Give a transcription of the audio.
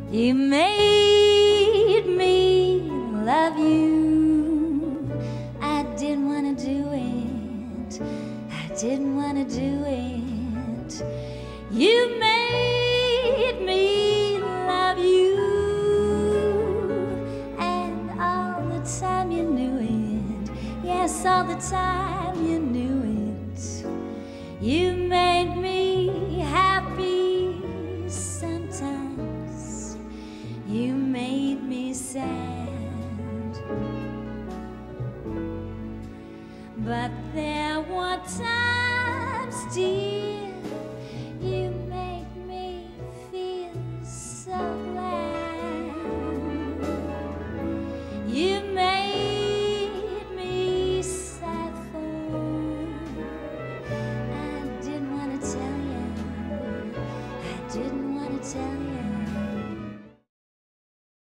You made me love you. I didn't want to do it. I didn't want to do it. You made me love you. And all the time you knew it. Yes, all the time you knew it. You made me happy sometimes. You made me sad. But there were times, dear,